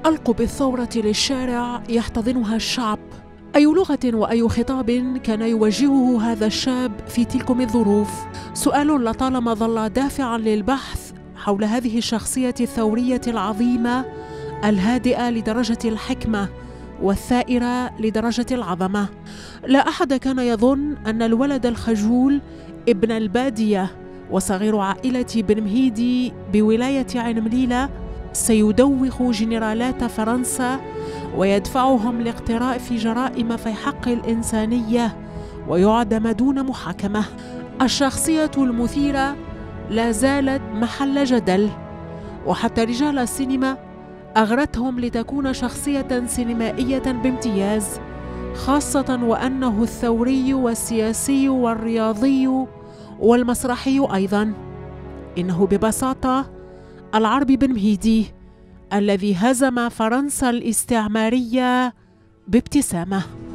ألقوا بالثورة للشارع يحتضنها الشعب. أي لغة وأي خطاب كان يوجهه هذا الشاب في تلكم الظروف؟ سؤال لطالما ظل دافعا للبحث حول هذه الشخصية الثورية العظيمة الهادئة لدرجة الحكمة والثائرة لدرجة العظمة. لا أحد كان يظن أن الولد الخجول ابن البادية وصغير عائلة بن مهيدي بولاية عين مليلة سيدوخ جنرالات فرنسا ويدفعهم لاقتراف جرائم في حق الإنسانية ويعدم دون محاكمة. الشخصية المثيرة لا زالت محل جدل، وحتى رجال السينما أغرتهم لتكون شخصية سينمائية بامتياز، خاصة وأنه الثوري والسياسي والرياضي والمسرحي أيضا. إنه ببساطة العربي بن مهيدي الذي هزم فرنسا الاستعمارية بابتسامة.